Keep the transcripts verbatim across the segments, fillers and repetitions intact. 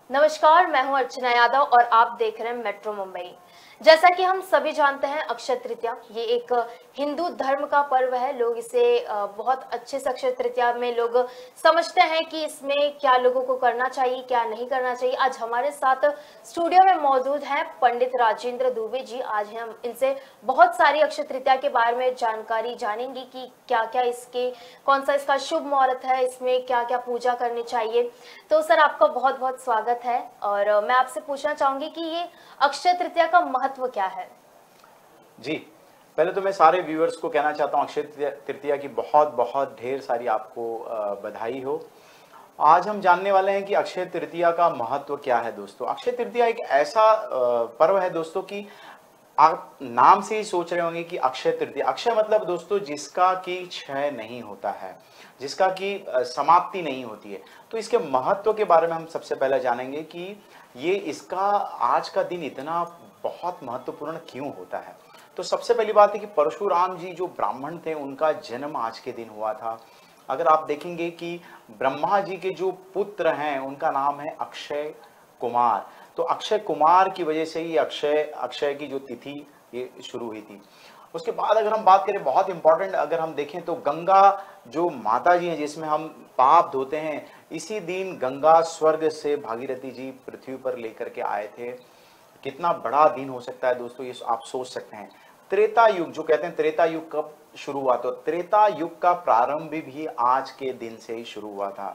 नमस्कार, मैं हूं अर्चना यादव और आप देख रहे हैं मेट्रो मुंबई। जैसा कि हम सभी जानते हैं, अक्षय तृतीया ये एक हिंदू धर्म का पर्व है। लोग इसे अ, बहुत अच्छे से अक्षय तृतीया में लोग समझते हैं कि इसमें क्या लोगों को करना चाहिए, क्या नहीं करना चाहिए। आज हमारे साथ स्टूडियो में मौजूद हैं पंडित राजेंद्र दुबे जी। आज हम इनसे बहुत सारी अक्षय तृतीया के बारे में जानकारी जानेंगे कि क्या क्या इसके कौन सा इसका शुभ मुहूर्त है, इसमें क्या क्या पूजा करनी चाहिए। तो सर, आपका बहुत बहुत स्वागत है। और अ, मैं आपसे पूछना चाहूंगी कि ये अक्षय तृतीया का महत्व क्या है। जी, पहले तो मैं सारे व्यूअर्स को कहना चाहता हूँ अक्षय तृतीया तृतीया की बहुत बहुत ढेर सारी आपको अ, बधाई हो। आज हम जानने वाले हैं कि अक्षय तृतीया का महत्व क्या है दोस्तों। अक्षय तृतीया एक ऐसा अ, पर्व है दोस्तों कि आप नाम से ही सोच रहे होंगे कि अक्षय तृतीया, अक्षय मतलब दोस्तों जिसका कि क्षय नहीं होता है, जिसका कि अ, समाप्ति नहीं होती है। तो इसके महत्व के बारे में हम सबसे पहले जानेंगे कि ये इसका आज का दिन इतना बहुत महत्वपूर्ण क्यों होता है। तो सबसे पहली बात है कि परशुराम जी जो ब्राह्मण थे, उनका जन्म आज के दिन हुआ था। अगर आप देखेंगे कि ब्रह्मा जी के जो पुत्र हैं उनका नाम है अक्षय कुमार। तो अक्षय कुमार की वजह से ही अक्षय अक्षय की जो तिथि ये शुरू हुई थी। उसके बाद अगर हम बात करें बहुत इंपॉर्टेंट, अगर हम देखें तो गंगा जो माता जी हैं जिसमें हम पाप धोते हैं, इसी दिन गंगा स्वर्ग से भागीरथी जी पृथ्वी पर लेकर के आए थे। कितना बड़ा दिन हो सकता है दोस्तों, ये आप सोच सकते हैं। त्रेता युग जो कहते हैं, त्रेता युग कब शुरू हुआ? तो त्रेता युग का प्रारंभ भी आज के दिन से ही शुरू हुआ था।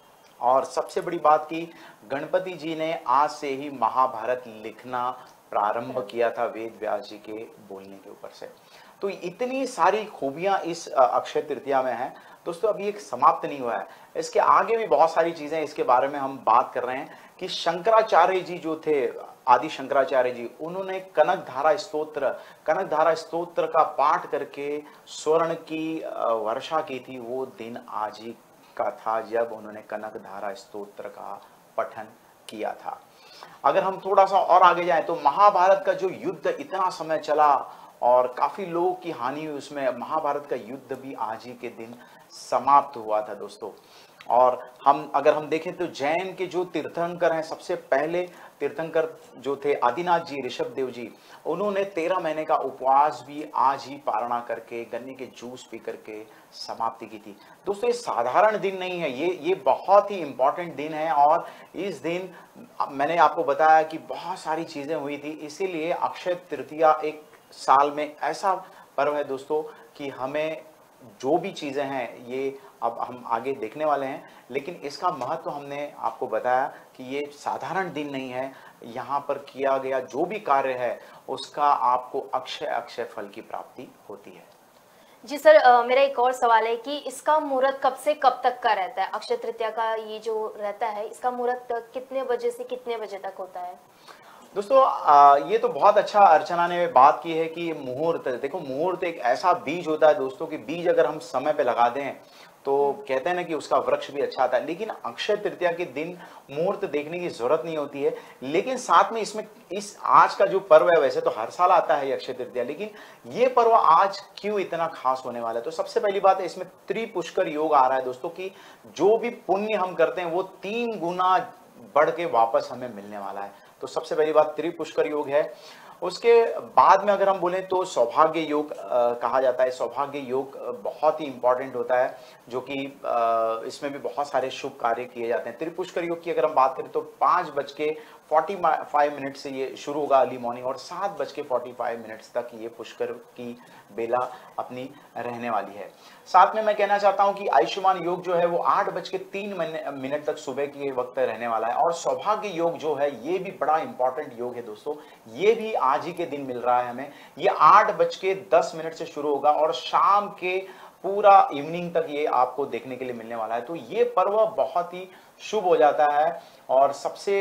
और सबसे बड़ी बात की गणपति जी ने आज से ही महाभारत लिखना प्रारंभ किया था वेद व्यास जी के बोलने के ऊपर से। तो इतनी सारी खूबियां इस अ, अक्षय तृतीया में हैं दोस्तों। अभी एक समाप्त नहीं हुआ है, इसके आगे भी बहुत सारी चीजें इसके बारे में हम बात कर रहे हैं कि शंकराचार्य जी जो थे, आदि शंकराचार्य जी, उन्होंने कनक धारा स्तोत्र कनक धारा स्तोत्र का पाठ करके स्वर्ण की अ, वर्षा की थी। वो दिन आज ही का था जब उन्होंने कनक धारा स्तोत्र का पठन किया था। अगर हम थोड़ा सा और आगे जाएं तो महाभारत का जो युद्ध इतना समय चला और काफी लोगों की हानि हुई उसमें, महाभारत का युद्ध भी आज ही के दिन समाप्त हुआ था दोस्तों। और हम अगर हम देखें तो जैन के जो तीर्थंकर हैं, सबसे पहले तीर्थंकर जो थे आदिनाथ जी, ऋषभ देव जी, उन्होंने तेरह महीने का उपवास भी आज ही पारणा करके गन्ने के जूस पी करके समाप्ति की थी। दोस्तों ये साधारण दिन नहीं है, ये ये बहुत ही इंपॉर्टेंट दिन है। और इस दिन मैंने आपको बताया कि बहुत सारी चीजें हुई थी, इसीलिए अक्षय तृतीया एक साल में ऐसा पर्व है दोस्तों कि हमें जो भी चीजें हैं ये अब हम आगे देखने वाले हैं। लेकिन इसका महत्व हमने आपको बताया कि ये साधारण दिन नहीं है। यहाँ पर किया गया जो भी कार्य है उसका आपको अक्षय अक्षय फल की प्राप्ति होती है। जी सर, अ, मेरा एक और सवाल है कि इसका मुहूर्त कब से कब तक का रहता है। अक्षय तृतीया का ये जो रहता है, इसका मुहूर्त कितने बजे से कितने बजे तक होता है। दोस्तों आ, ये तो बहुत अच्छा अर्चना ने बात की है कि मुहूर्त, देखो मुहूर्त एक ऐसा बीज होता है दोस्तों कि बीज अगर हम समय पे लगा दें तो कहते हैं ना कि उसका वृक्ष भी अच्छा आता है। लेकिन अक्षय तृतीया के दिन मुहूर्त देखने की जरूरत नहीं होती है। लेकिन साथ में इसमें इस आज का जो पर्व है, वैसे तो हर साल आता है ये अक्षय तृतीया, लेकिन ये पर्व आज क्यों इतना खास होने वाला है? तो सबसे पहली बात है, इसमें त्रिपुष्कर योग आ रहा है दोस्तों कि जो भी पुण्य हम करते हैं वो तीन गुना बढ़ के वापस हमें मिलने वाला है। तो सबसे पहली बात त्रिपुष्कर योग है। उसके बाद में अगर हम बोलें तो सौभाग्य योग अ, कहा जाता है। सौभाग्य योग अ, बहुत ही इंपॉर्टेंट होता है, जो कि अ, इसमें भी बहुत सारे शुभ कार्य किए जाते हैं। त्रिपुष्कर योग की अगर हम बात करें तो पाँच बज के फोर्टी फाइव मिनट से ये शुरू होगा अर्ली मॉर्निंग, और सात बज के फोर्टी फाइव मिनट्स तक ये पुष्कर की बेला अपनी रहने वाली है। साथ में मैं कहना चाहता हूं कि आयुष्मान योग जो है वो आठ बज के तीन मिनट तक सुबह के वक्त रहने वाला है। और सौभाग्य योग जो है ये भी बड़ा इंपॉर्टेंट योग है दोस्तों, ये भी आज ही के दिन मिल रहा है हमें। ये आठ बज के दस मिनट से शुरू होगा और शाम के पूरा इवनिंग तक ये आपको देखने के लिए मिलने वाला है। तो ये पर्व बहुत ही शुभ हो जाता है। और सबसे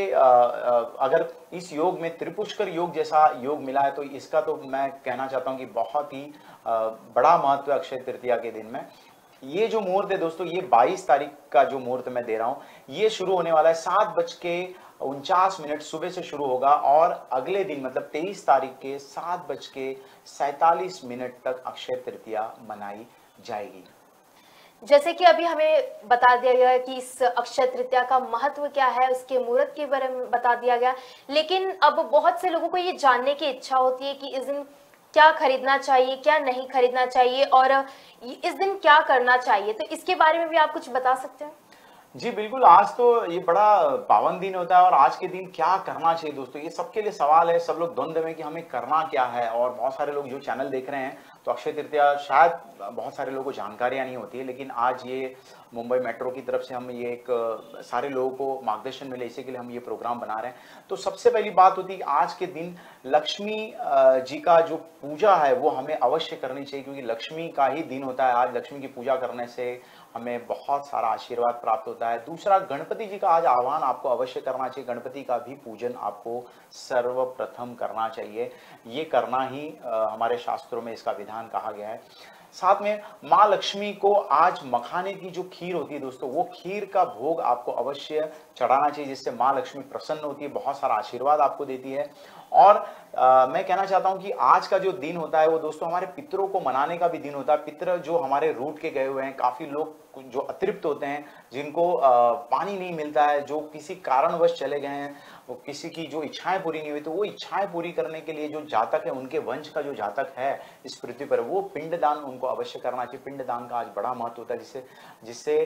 अगर इस योग में त्रिपुष्कर योग जैसा योग मिला है तो इसका तो मैं कहना चाहता हूं कि बहुत ही बड़ा महत्व है अक्षय तृतीया के दिन में। ये जो मुहूर्त है दोस्तों, ये बाईस तारीख का जो मुहूर्त मैं दे रहा हूं, ये शुरू होने वाला है सात बज के उनचास मिनट सुबह से शुरू होगा और अगले दिन मतलब तेईस तारीख के सात बज के सैतालीस मिनट तक अक्षय तृतीया मनाई जाएगी। जैसे कि अभी हमें बता दिया गया है कि इस अक्षय तृतीया का महत्व क्या है, उसके मुहूर्त के बारे में बता दिया गया, लेकिन अब बहुत से लोगों को ये जानने की इच्छा होती है कि इस दिन क्या खरीदना चाहिए, क्या नहीं खरीदना चाहिए और इस दिन क्या करना चाहिए। तो इसके बारे में भी आप कुछ बता सकते हैं? जी बिल्कुल, आज तो ये बड़ा पावन दिन होता है और आज के दिन क्या करना चाहिए दोस्तों, ये सबके लिए सवाल है। सब लोग द्वंद्व में कि हमें करना क्या है। और बहुत सारे लोग जो चैनल देख रहे हैं तो अक्षय तृतीया शायद बहुत सारे लोगों को जानकारियां नहीं होती है, लेकिन आज ये मुंबई मेट्रो की तरफ से हम ये एक सारे लोगों को मार्गदर्शन मिले, इसी के लिए हम ये प्रोग्राम बना रहे हैं। तो सबसे पहली बात होती है कि आज के दिन लक्ष्मी जी का जो पूजा है वो हमें अवश्य करनी चाहिए, क्योंकि लक्ष्मी का ही दिन होता है। आज लक्ष्मी की पूजा करने से हमें बहुत सारा आशीर्वाद प्राप्त होता है। दूसरा, गणपति जी का आज आह्वान आपको अवश्य करना चाहिए। गणपति का भी पूजन आपको सर्वप्रथम करना चाहिए, ये करना ही आ, हमारे शास्त्रों में इसका विधान कहा गया है। साथ में माँ लक्ष्मी को आज मखाने की जो खीर होती है दोस्तों, वो खीर का भोग आपको अवश्य चढ़ाना चाहिए, जिससे माँ लक्ष्मी प्रसन्न होती है, बहुत सारा आशीर्वाद आपको देती है। और आ, मैं कहना चाहता हूं कि आज का जो दिन होता है वो दोस्तों हमारे पितरों को मनाने का भी दिन होता है। पितर जो हमारे रूठ के गए हुए हैं, काफी लोग जो अतृप्त होते हैं, जिनको आ, पानी नहीं मिलता है, जो किसी कारणवश चले गए हैं, वो किसी की जो इच्छाएं पूरी नहीं हुई, तो वो इच्छाएं पूरी करने के लिए जो जातक है, उनके वंश का जो जातक है इस पृथ्वी पर, वो पिंडदान उनको अवश्य करना चाहिए। पिंडदान का आज बड़ा महत्व होता है, जिससे जिससे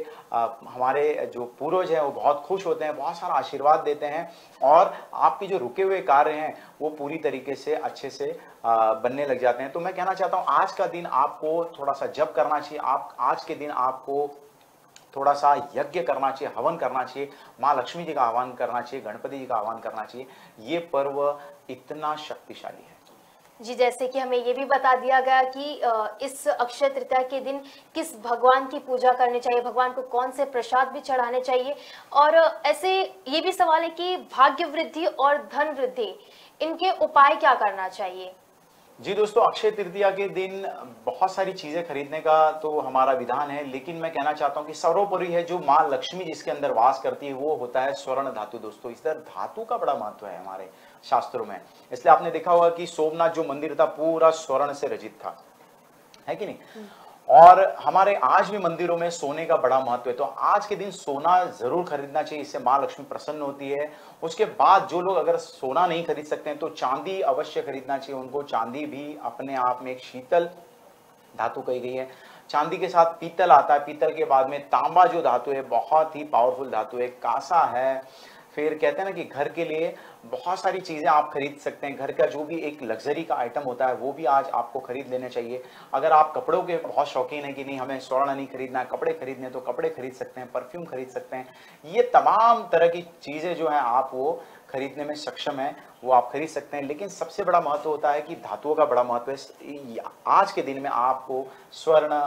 हमारे जो पूर्वज हैं वो बहुत खुश होते हैं, बहुत सारा आशीर्वाद देते हैं और आपके जो रुके हुए कार्य हैं वो पूरी तरीके से अच्छे से आ, बनने लग जाते हैं। तो मैं कहना चाहता हूँ आज का दिन आपको थोड़ा सा जप करना चाहिए। आप आज के दिन आपको थोड़ा सा यज्ञ करना चाहिए, हवन करना चाहिए, माँ लक्ष्मी जी का आह्वान करना चाहिए, गणपति जी का आह्वान करना चाहिए। ये पर्व इतना शक्तिशाली है। जी, जैसे कि हमें ये भी बता दिया गया कि इस अक्षय तृतीया के दिन किस भगवान की पूजा करनी चाहिए, भगवान को कौन से प्रसाद भी चढ़ाने चाहिए। और ऐसे ये भी सवाल है कि भाग्य वृद्धि और धन वृद्धि, इनके उपाय क्या करना चाहिए? जी दोस्तों, अक्षय तृतीया के दिन बहुत सारी चीजें खरीदने का तो हमारा विधान है, लेकिन मैं कहना चाहता हूं कि सर्वोपरि है जो माँ लक्ष्मी जिसके अंदर वास करती है वो होता है स्वर्ण धातु। दोस्तों, इस तरह धातु का बड़ा महत्व है हमारे शास्त्रों में। इसलिए आपने देखा होगा कि सोमनाथ जो मंदिर था पूरा स्वर्ण से रचित था, है कि नहीं। और हमारे आज भी मंदिरों में सोने का बड़ा महत्व है, तो आज के दिन सोना जरूर खरीदना चाहिए, इससे माँ लक्ष्मी प्रसन्न होती है। उसके बाद जो लोग अगर सोना नहीं खरीद सकते हैं तो चांदी अवश्य खरीदना चाहिए उनको। चांदी भी अपने आप में एक शीतल धातु कही गई है। चांदी के साथ पीतल आता है, पीतल के बाद में तांबा जो धातु है बहुत ही पावरफुल धातु है, कांसा है। फिर कहते हैं ना कि घर के लिए बहुत सारी चीजें आप खरीद सकते हैं। घर का जो भी एक लग्जरी का आइटम होता है वो भी आज आपको खरीद लेने चाहिए। अगर आप कपड़ों के बहुत शौकीन हैं कि नहीं हमें स्वर्ण नहीं खरीदना है, कपड़े खरीदने हैं, तो कपड़े खरीद सकते हैं, परफ्यूम खरीद सकते हैं। ये तमाम तरह की चीजें जो हैं आप वो खरीदने में सक्षम है, वो आप खरीद सकते हैं। लेकिन सबसे बड़ा महत्व होता है कि धातुओं का बड़ा महत्व है। आज के दिन में आपको स्वर्ण,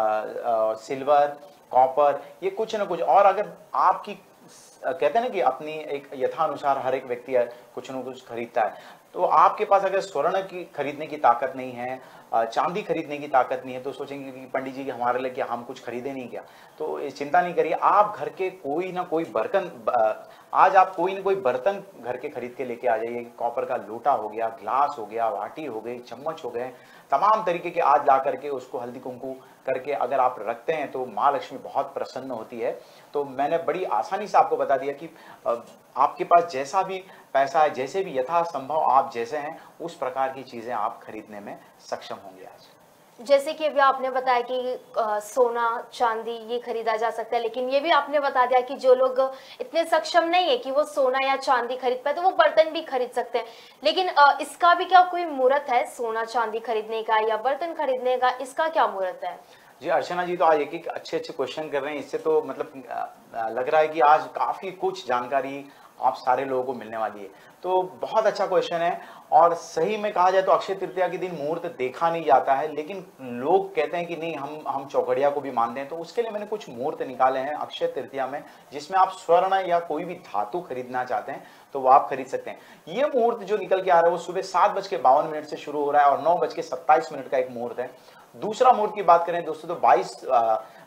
सिल्वर, कॉपर, ये कुछ ना कुछ, और अगर आपकी कहते हैं ना कि अपनी एक यथानुसार हर एक व्यक्ति कुछ न कुछ खरीदता है, तो आपके पास अगर स्वर्ण की खरीदने की ताकत नहीं है, चांदी खरीदने की ताकत नहीं है, तो सोचेंगे कि पंडित जी हमारे लिए क्या, हम कुछ खरीदे नहीं क्या। तो ये चिंता नहीं करिए, आप घर के कोई ना कोई बर्तन, आज आप कोई ना कोई बर्तन घर के खरीद के लेके आ जाइए। कॉपर का लोटा हो गया, ग्लास हो गया, वाटी हो गई, चम्मच हो गए, तमाम तरीके के आज ला करके उसको हल्दी कुंकू करके अगर आप रखते हैं तो माँ लक्ष्मी बहुत प्रसन्न होती है। तो मैंने बड़ी आसानी से आपको बता दिया कि आपके पास जैसा भी पैसा है, जैसे भी यथासंभव आप जैसे हैं उस प्रकार की चीजें आप खरीदने में सक्षम होंगे आज। जैसे कि अभी आपने बताया कि आ, सोना चांदी ये खरीदा जा सकता है, लेकिन ये भी आपने बता दिया कि जो लोग इतने सक्षम नहीं है कि वो सोना या चांदी खरीद पाए तो वो बर्तन भी खरीद सकते हैं। लेकिन आ, इसका भी क्या कोई मुहूर्त है सोना चांदी खरीदने का या बर्तन खरीदने का, इसका क्या मुहूर्त है? जी अर्चना जी, तो आज एक एक अच्छे अच्छे क्वेश्चन कर रहे हैं। इससे तो मतलब लग रहा है कि आज काफी कुछ जानकारी आप सारे लोगों को मिलने वाली है। तो बहुत अच्छा क्वेश्चन है। और सही में कहा जाए तो अक्षय तृतीया के दिन मुहूर्त देखा नहीं जाता है, लेकिन लोग कहते हैं कि नहीं हम हम चौघड़िया को भी मानते हैं। तो उसके लिए मैंने कुछ मुहूर्त निकाले हैं अक्षय तृतीया में, जिसमें आप स्वर्ण या कोई भी धातु खरीदना चाहते हैं तो वो आप खरीद सकते हैं। ये मुहूर्त जो निकल के आ रहा है वो सुबह सात बज के बावन मिनट से शुरू हो रहा है और नौ बज के सत्ताईस मिनट का एक मुहूर्त है। दूसरा मुहूर्त की बात करें दोस्तों तो बाईस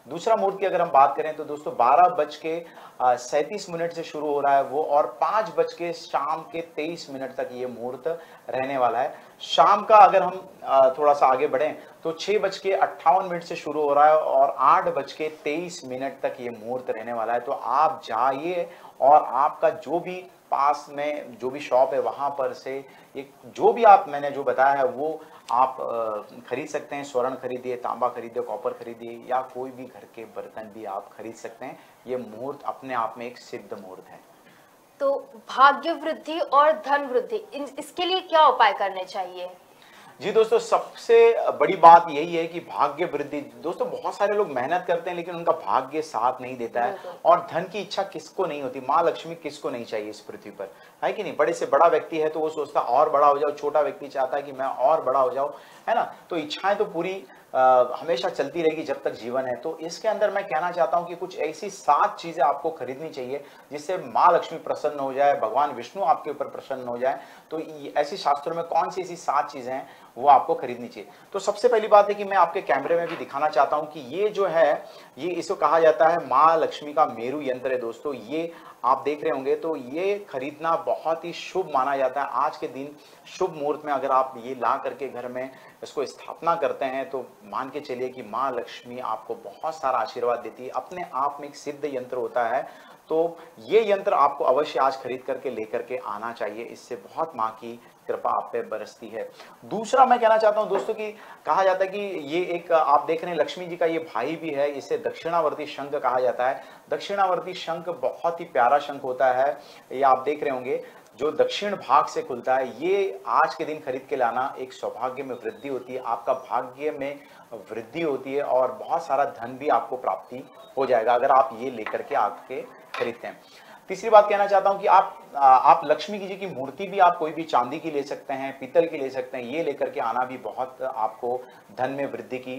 दूसरा मुहूर्त की अगर हम बात करें तो दोस्तों बारह बज के सैंतीस मिनट से शुरू हो रहा है वो, और पाँच बज के शाम के तेईस मिनट तक ये मुहूर्त रहने वाला है। शाम का अगर हम अ, थोड़ा सा आगे बढ़ें तो छह बज के अट्ठावन मिनट से शुरू हो रहा है और आठ बज के तेईस मिनट तक ये मुहूर्त रहने वाला है। तो आप जाइए और आपका जो भी पास में जो भी शॉप है वहां पर से एक जो भी आप मैंने जो बताया है वो आप अ, खरीद सकते हैं। स्वर्ण खरीदिए, तांबा खरीदिए, कॉपर खरीदिए, या कोई भी घर के बर्तन भी आप खरीद सकते हैं। ये मुहूर्त अपने आप में एक सिद्ध मुहूर्त है। तो भाग्य वृद्धि और धन वृद्धि, इन इसके लिए क्या उपाय करने चाहिए? जी दोस्तों, सबसे बड़ी बात यही है कि भाग्य वृद्धि, दोस्तों बहुत सारे लोग मेहनत करते हैं लेकिन उनका भाग्य साथ नहीं देता है। और धन की इच्छा किसको नहीं होती, माँ लक्ष्मी किसको नहीं चाहिए इस पृथ्वी पर, है कि नहीं। बड़े से बड़ा व्यक्ति है तो वो सोचता और बड़ा हो जाओ, छोटा व्यक्ति चाहता है कि मैं और बड़ा हो जाऊं, है ना। तो इच्छाएं तो पूरी आ, हमेशा चलती रहेगी जब तक जीवन है। तो इसके अंदर मैं कहना चाहता हूं कि कुछ ऐसी सात चीजें आपको खरीदनी चाहिए जिससे माँ लक्ष्मी प्रसन्न हो जाए, भगवान विष्णु आपके ऊपर प्रसन्न हो जाए। तो ऐसी शास्त्रों में कौन सी ऐसी सात चीजें हैं वो आपको खरीदनी चाहिए। तो सबसे पहली बात है कि मैं आपके कैमरे में भी दिखाना चाहता हूं कि ये जो है, ये इसको कहा जाता है माँ लक्ष्मी का मेरू यंत्र है दोस्तों। ये आप देख रहे होंगे तो ये खरीदना बहुत ही शुभ माना जाता है। आज के दिन शुभ मुहूर्त में अगर आप ये ला करके घर में इसको स्थापना करते हैं तो मान के चलिए कि माँ लक्ष्मी आपको बहुत सारा आशीर्वाद देती है। अपने आप में एक सिद्ध यंत्र होता है। तो ये यंत्र आपको अवश्य आज खरीद करके लेकर के आना चाहिए, इससे बहुत माँ की कृपा आप पे बरसती है। दूसरा मैं कहना चाहता हूं दोस्तों कि कहा जाता है कि ये एक आप देख रहे हैं लक्ष्मी जी का ये भाई भी है, इसे दक्षिणावर्ती शंख कहा जाता है। दक्षिणावर्ती शंख बहुत ही प्यारा शंख होता है, ये आप देख रहे होंगे जो दक्षिण भाग से खुलता है। ये आज के दिन खरीद के लाना, एक सौभाग्य में वृद्धि होती है, आपका भाग्य में वृद्धि होती है और बहुत सारा धन भी आपको प्राप्ति हो जाएगा अगर आप ये लेकर के आके खरीदते हैं। तीसरी बात कहना चाहता हूं कि आप आप लक्ष्मी जी की मूर्ति भी आप कोई भी चांदी की ले सकते हैं, पीतल की ले सकते हैं। ये लेकर के आना भी बहुत आपको धन में वृद्धि की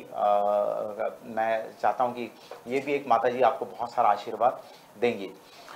आ, मैं चाहता हूं कि ये भी एक माता जी आपको बहुत सारा आशीर्वाद देंगी।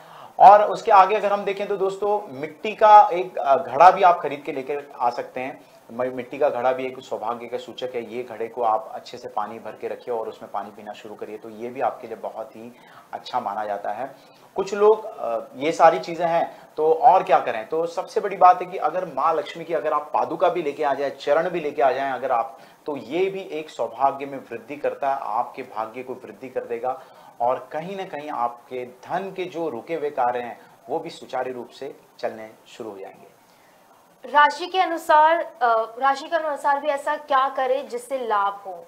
और उसके आगे अगर हम देखें तो दोस्तों मिट्टी का एक घड़ा भी आप खरीद के लेकर आ सकते हैं। मिट्टी का घड़ा भी एक सौभाग्य का सूचक है। ये घड़े को आप अच्छे से पानी भर के रखिए और उसमें पानी पीना शुरू करिए, तो ये भी आपके लिए बहुत ही अच्छा माना जाता है। कुछ लोग ये सारी चीजें हैं तो और क्या करें। तो सबसे बड़ी बात है कि अगर माँ लक्ष्मी की अगर आप पादुका भी लेके आ जाए, चरण भी लेके आ जाएं अगर आप, तो ये भी एक सौभाग्य में वृद्धि करता है, आपके भाग्य को वृद्धि कर देगा और कहीं ना कहीं आपके धन के जो रुके हुए कार्य हैं वो भी सुचारू रूप से चलने शुरू हो जाएंगे। राशि के अनुसार राशि के अनुसार भी ऐसा क्या करें जिससे लाभ हो?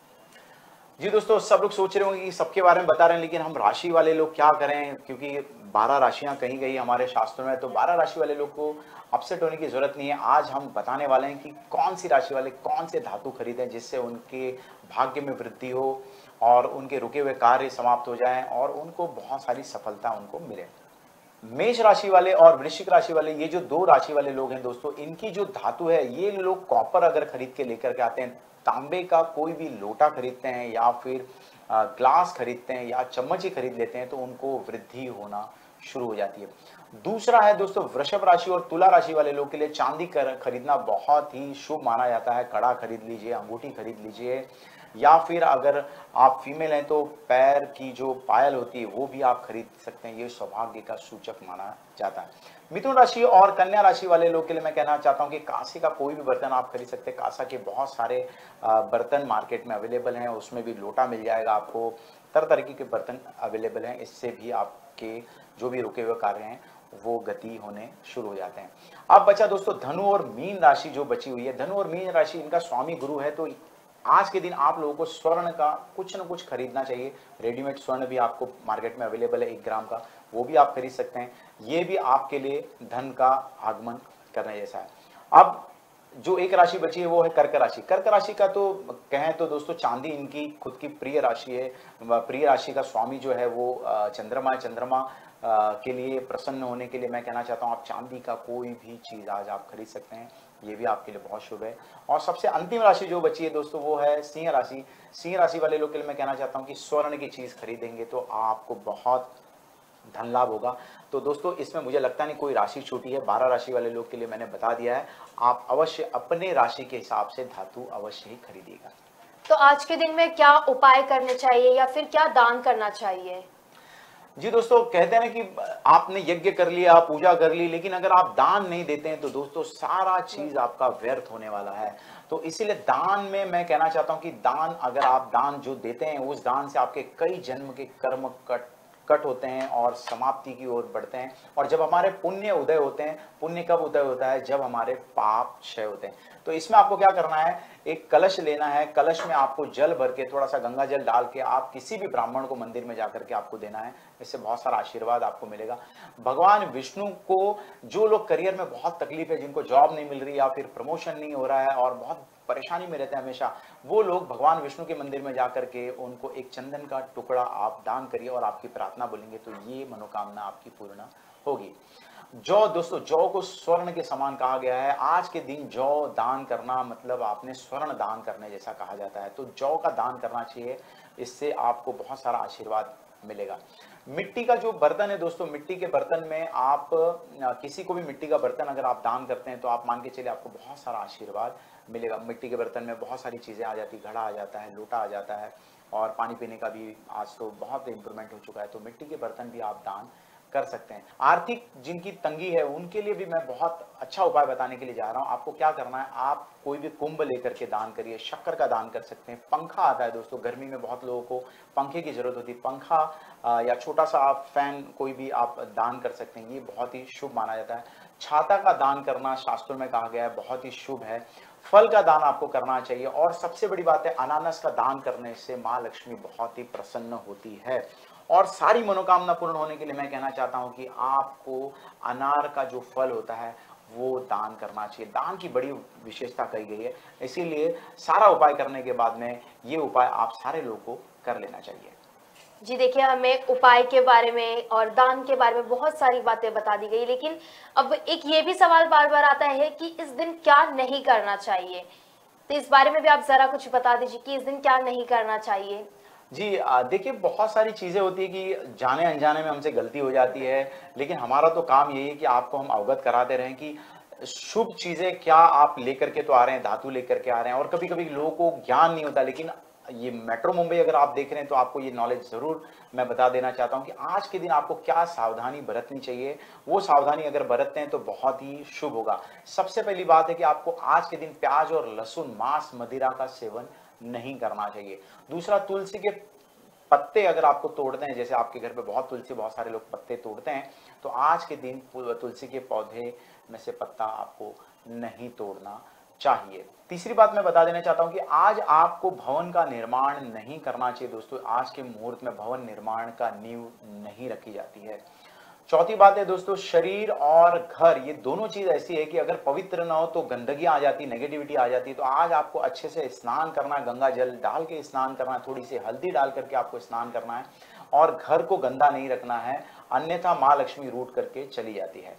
जी दोस्तों, सब लोग सोच रहे होंगे कि सबके बारे में बता रहे हैं लेकिन हम राशि वाले लोग क्या करें, क्योंकि बारह राशियां कही गई हमारे शास्त्रों में, तो बारह राशि वाले लोग को अपसेट होने की जरूरत नहीं है। आज हम बताने वाले हैं कि कौन सी राशि वाले कौन से धातु खरीदें जिससे उनके भाग्य में वृद्धि हो और उनके रुके हुए कार्य समाप्त हो जाएं और उनको बहुत सारी सफलता उनको मिले। मेष राशि वाले और वृश्चिक राशि वाले, ये जो दो राशि वाले लोग हैं दोस्तों, इनकी जो धातु है, ये लोग कॉपर अगर खरीद के लेकर के आते हैं, तांबे का कोई भी लोटा खरीदते हैं या फिर ग्लास खरीदते हैं या चम्मच ही खरीद लेते हैं तो उनको वृद्धि होना शुरू हो जाती है। दूसरा है दोस्तों वृषभ राशि और तुला राशि वाले लोग के लिए चांदी खरीदना बहुत ही शुभ माना जाता है। कड़ा खरीद लीजिए, अंगूठी खरीद लीजिए, या फिर अगर आप फीमेल हैं तो पैर की जो पायल होती है वो भी आप खरीद सकते हैं। ये सौभाग्य का सूचक माना जाता है। मिथुन राशि और कन्या राशि वाले लोग के लिए मैं कहना चाहता हूं कि कांसे का कोई भी बर्तन आप खरीद सकते हैं। कांसा के बहुत सारे बर्तन मार्केट में अवेलेबल हैं, उसमें भी लोटा मिल जाएगा आपको, तरह तरह के बर्तन अवेलेबल हैं। इससे भी आपके जो भी रुके हुए कार्य हैं वो गति होने शुरू हो जाते हैं। अब बचा दोस्तों धनु और मीन राशि जो बची हुई है। धनु और मीन राशि, इनका स्वामी गुरु है, तो आज के दिन आप लोगों को स्वर्ण का कुछ न कुछ खरीदना चाहिए। रेडीमेड स्वर्ण भी आपको मार्केट में अवेलेबल है, एक ग्राम का, वो भी आप खरीद सकते हैं। ये भी आपके लिए धन का आगमन करने जैसा है। अब जो एक राशि बची है वो है कर्क राशि। कर्क राशि का तो कहें तो दोस्तों चांदी इनकी खुद की प्रिय राशि है। प्रिय राशि का स्वामी जो है वो चंद्रमा है। चंद्रमा के लिए प्रसन्न होने के लिए मैं कहना चाहता हूँ आप चांदी का कोई भी चीज आज आप खरीद सकते हैं, ये भी आपके लिए बहुत शुभ है। और सबसे अंतिम राशि जो बची है दोस्तों वो है सिंह राशि। सिंह राशि वाले लोग के लिए मैं कहना चाहता हूँ कि स्वर्ण की चीज खरीदेंगे तो आपको बहुत धन लाभ होगा। तो दोस्तों इसमें मुझे लगता नहीं कोई राशि छूटी है। बारह राशि वाले लोग के लिए मैंने बता दिया है। आप अवश्य अपने राशि के हिसाब से धातु अवश्य ही खरीदिएगा। तो आज के दिन में क्या उपाय करने चाहिए या फिर क्या दान करना चाहिए? जी दोस्तों, कहते हैं ना कि आपने यज्ञ कर लिया, पूजा कर ली, लेकिन अगर आप दान नहीं देते हैं तो दोस्तों सारा चीज आपका व्यर्थ होने वाला है। तो इसीलिए दान में मैं कहना चाहता हूं कि दान, अगर आप दान जो देते हैं उस दान से आपके कई जन्म के कर्म कट कट होते हैं और समाप्ति की ओर बढ़ते हैं। और जब हमारे पुण्य उदय होते हैं, पुण्य कब उदय होता है? जब हमारे पाप क्षय होते हैं। तो इसमें आपको क्या करना है, एक कलश लेना है, कलश में आपको जल भर के, थोड़ा सा गंगा जल डाल के आप किसी भी ब्राह्मण को मंदिर में जाकर के आपको देना है। इससे बहुत सारा आशीर्वाद आपको मिलेगा। भगवान विष्णु को, जो लोग करियर में बहुत तकलीफ है, जिनको जॉब नहीं मिल रही या फिर प्रमोशन नहीं हो रहा है और बहुत परेशानी में रहते हैं हमेशा, वो लोग भगवान विष्णु के मंदिर में जाकर के उनको एक चंदन का टुकड़ा आप दान करिए और आपकी प्रार्थना बोलेंगे तो ये मनोकामना आपकी पूर्ण होगी। जौ दोस्तों, जौ को स्वर्ण के समान कहा गया है। आज के दिन जौ दान करना मतलब आपने स्वर्ण दान करने जैसा कहा जाता है। तो जौ का दान करना चाहिए, इससे आपको बहुत सारा आशीर्वाद मिलेगा। मिट्टी का जो बर्तन है दोस्तों, मिट्टी के बर्तन में आप, किसी को भी मिट्टी का बर्तन अगर आप दान करते हैं तो आप मान के चलिए आपको बहुत सारा आशीर्वाद मिलेगा। मिट्टी के बर्तन में बहुत सारी चीजें आ जाती, घड़ा आ जाता है, लोटा आ जाता है और पानी पीने का भी आज तो बहुत इंप्रूवमेंट हो चुका है। तो मिट्टी के बर्तन भी आप दान कर सकते हैं। आर्थिक जिनकी तंगी है उनके लिए भी मैं बहुत अच्छा उपाय बताने के लिए जा रहा हूं। आपको क्या करना है, आप कोई भी कुंभ लेकर के दान करिए, शक्कर का दान कर सकते हैं। पंखा आता है दोस्तों, गर्मी में बहुत लोगों को पंखे की जरूरत होती है, पंखा या छोटा सा आप फैन कोई भी आप दान कर सकते हैं, ये बहुत ही शुभ माना जाता है। छाता का दान करना शास्त्रों में कहा गया है, बहुत ही शुभ है। फल का दान आपको करना चाहिए और सबसे बड़ी बात है, अनानास का दान करने से माँ लक्ष्मी बहुत ही प्रसन्न होती है। और सारी मनोकामना पूर्ण होने के लिए मैं कहना चाहता हूं कि आपको अनार का जो फल होता है वो दान करना चाहिए। दान की बड़ी विशेषता कही गई है, इसीलिए सारा उपाय करने के बाद में ये उपाय आप सारे लोगों को कर लेना चाहिए। जी देखिए, हमें उपाय के बारे में और दान के बारे में बहुत सारी बातें बता दी गई, लेकिन अब एक ये भी सवाल बार बार आता है कि इस दिन क्या नहीं करना चाहिए। तो इस बारे में भी आप जरा कुछ बता दीजिए कि इस दिन क्या नहीं करना चाहिए। जी देखिए, बहुत सारी चीजें होती है कि जाने अनजाने में हमसे गलती हो जाती है, लेकिन हमारा तो काम यही है कि आपको हम अवगत कराते रहें कि शुभ चीजें क्या आप लेकर के तो आ रहे हैं, धातु लेकर के आ रहे हैं। और कभी कभी लोगों को ज्ञान नहीं होता, लेकिन ये मेट्रो मुंबई अगर आप देख रहे हैं तो आपको ये नॉलेज जरूर मैं बता देना चाहता हूं कि आज के दिन आपको क्या सावधानी बरतनी चाहिए। वो सावधानी अगर बरतते हैं तो बहुत ही शुभ होगा। सबसे पहली बात है कि आपको आज के दिन प्याज और लहसुन, मांस, मदिरा का सेवन नहीं करना चाहिए। दूसरा, तुलसी के पत्ते अगर आपको तोड़ते हैं, जैसे आपके घर पे बहुत तुलसी, बहुत सारे लोग पत्ते तोड़ते हैं, तो आज के दिन तुलसी के पौधे में से पत्ता आपको नहीं तोड़ना चाहिए। तीसरी बात मैं बता देना चाहता हूं कि आज आपको भवन का निर्माण नहीं करना चाहिए दोस्तों। आज के मुहूर्त में भवन निर्माण का नींव नहीं रखी जाती है। चौथी बात है दोस्तों, शरीर और घर ये दोनों चीज ऐसी है कि अगर पवित्र ना हो तो गंदगी आ जाती, नेगेटिविटी आ जाती। तो आज आपको अच्छे से स्नान करना है, गंगा जल डाल के स्नान करना है, थोड़ी सी हल्दी डाल करके आपको स्नान करना है और घर को गंदा नहीं रखना है, अन्यथा माँ लक्ष्मी रूठ करके चली जाती है।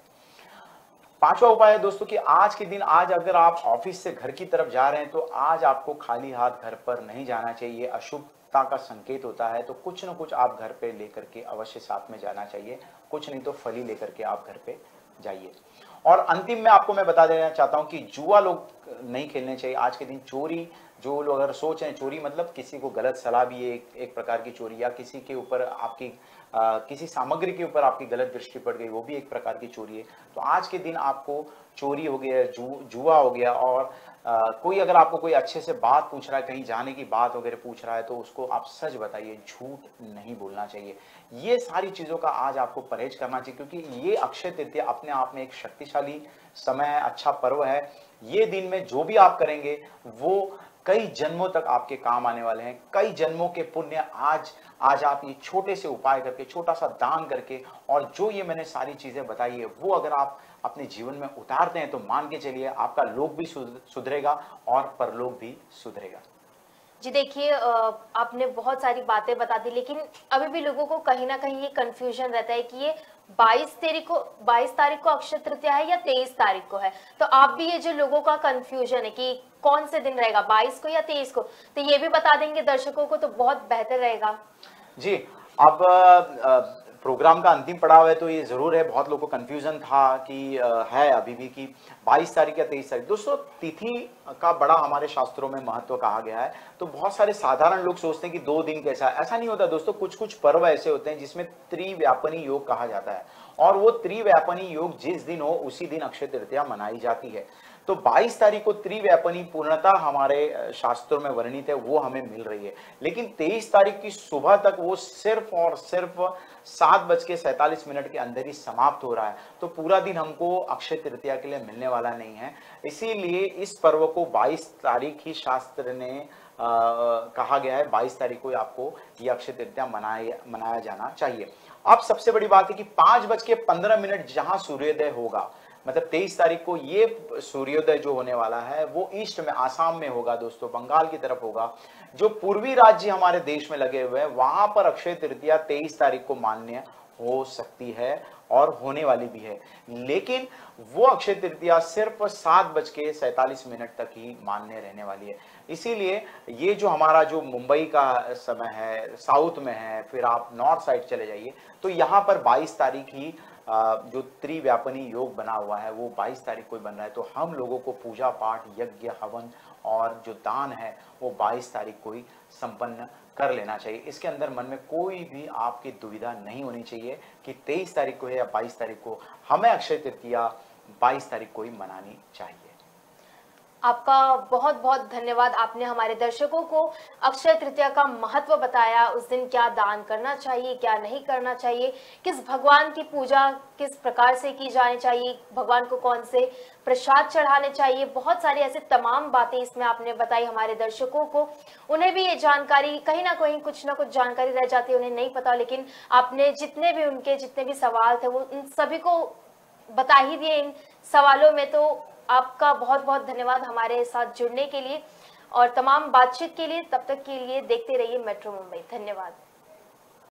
पांचवा उपाय है दोस्तों कि आज के दिन, आज अगर आप ऑफिस से घर की तरफ जा रहे हैं तो आज आपको खाली हाथ घर पर नहीं जाना चाहिए, अशुभता का संकेत होता है। तो कुछ न कुछ आप घर पे लेकर के अवश्य साथ में जाना चाहिए, कुछ नहीं तो फली लेकर के आप घर पे जाइए। और अंतिम में आपको मैं बता देना चाहता हूं कि जुआ लोग नहीं खेलने चाहिए आज के दिन। चोरी, जो लोग अगर सोच रहे हैं चोरी मतलब किसी को गलत सलाह भी एक, एक प्रकार की चोरी, या किसी के ऊपर आपकी आ, किसी सामग्री के ऊपर आपकी गलत दृष्टि पड़ गई, वो भी एक प्रकार की चोरी है। तो आज के दिन आपको चोरी हो गया, जु, जुआ हो गया, और आ, कोई अगर आपको कोई अच्छे से बात पूछ रहा है, कहीं जाने की बात वगैरह पूछ रहा है, तो उसको आप सच बताइए, झूठ नहीं बोलना चाहिए। ये सारी चीजों का आज आपको परहेज करना चाहिए, क्योंकि ये अक्षय तृतीया अपने आप में एक शक्तिशाली समय है, अच्छा पर्व है। ये दिन में जो भी आप करेंगे वो कई जन्मों तक आपके काम आने वाले हैं। कई जन्मों के पुण्य आज आज आप ये छोटे से उपाय करके, छोटा सा दान करके, और जो ये मैंने सारी चीजें बताई है वो अगर आप अपने जीवन में उतारते हैं तो मान के चलिए आपका लोक भी सुधरेगा और परलोक भी सुधरेगा। जी देखिए, आपने बहुत सारी बातें बता दी, लेकिन अभी भी लोगों को कहीं ना कहीं ये कंफ्यूजन रहता है कि ये बाईस तारीख को बाईस तारीख को अक्षय तृतीया है या तेईस तारीख को है। तो आप भी, ये जो लोगों का कंफ्यूजन है कि कौन से दिन रहेगा, बाईस को या तेईस को, तो ये भी बता देंगे दर्शकों को तो बहुत बेहतर रहेगा। जी, अब प्रोग्राम का अंतिम पड़ाव है तो ये जरूर है, बहुत लोगों को कंफ्यूजन था कि आ, है अभी भी कि बाईस तारीख या तेईस तारीख। दोस्तों तिथि का बड़ा हमारे शास्त्रों में महत्व कहा गया है, तो बहुत सारे साधारण लोग सोचते हैं कि दो दिन कैसा है, ऐसा नहीं होता दोस्तों। कुछ कुछ पर्व ऐसे होते हैं जिसमें त्रिव्यापनी योग कहा जाता है, और वो त्रिव्यापनी योग जिस दिन हो उसी दिन अक्षय तृतीया मनाई जाती है। तो बाईस तारीख को त्रिव्यापनी पूर्णतः हमारे शास्त्रों में वर्णित है, वो हमें मिल रही है। लेकिन तेईस तारीख की सुबह तक वो सिर्फ और सिर्फ सात बज के सैंतालीस मिनट के अंदर ही समाप्त हो रहा है, तो पूरा दिन हमको अक्षय तृतीया के लिए मिलने वाला नहीं है। इसीलिए इस पर्व को बाईस तारीख ही शास्त्र ने आ, कहा गया है, बाईस तारीख को आपको ये अक्षय तृतीया मनाया मनाया जाना चाहिए। अब सबसे बड़ी बात है कि पांच बज के पंद्रह मिनट जहां सूर्योदय होगा, मतलब तेईस तारीख को ये सूर्योदय जो होने वाला है वो ईस्ट में आसाम में होगा दोस्तों, बंगाल की तरफ होगा। जो पूर्वी राज्य हमारे देश में लगे हुए हैं वहां पर अक्षय तृतीया तेईस तारीख को मान्य हो सकती है और होने वाली भी है, लेकिन वो अक्षय तृतीया सिर्फ सात बज के सैतालीस मिनट तक ही मान्य रहने वाली है। इसीलिए ये जो हमारा जो मुंबई का समय है, साउथ में है, फिर आप नॉर्थ साइड चले जाइए तो यहाँ पर बाईस तारीख ही जो त्रिव्यापनी योग बना हुआ है वो बाईस तारीख को ही बन रहा है। तो हम लोगों को पूजा पाठ, यज्ञ, हवन और जो दान है वो बाईस तारीख को ही संपन्न कर लेना चाहिए। इसके अंदर मन में कोई भी आपकी दुविधा नहीं होनी चाहिए कि तेईस तारीख को है या बाईस तारीख को, हमें अक्षय तृतीया बाईस तारीख को ही मनानी चाहिए। आपका बहुत बहुत धन्यवाद। आपने हमारे दर्शकों को अक्षय तृतीया का महत्व बताया, उस दिन क्या दान करना चाहिए, क्या नहीं करना चाहिए, किस भगवान की पूजा किस प्रकार से की जानी चाहिए, भगवान को कौन से प्रसाद चढ़ाने चाहिए। बहुत सारी ऐसे तमाम बातें इसमें आपने बताई हमारे दर्शकों को। उन्हें भी ये जानकारी कहीं ना कहीं कुछ ना कुछ जानकारी रह जाती है, उन्हें नहीं पता, लेकिन आपने जितने भी उनके जितने भी सवाल थे वो उन सभी को बता ही दिए इन सवालों में। तो आपका बहुत बहुत धन्यवाद हमारे साथ जुड़ने के लिए और तमाम बातचीत के लिए। तब तक के लिए देखते रहिए मेट्रो मुंबई। धन्यवाद।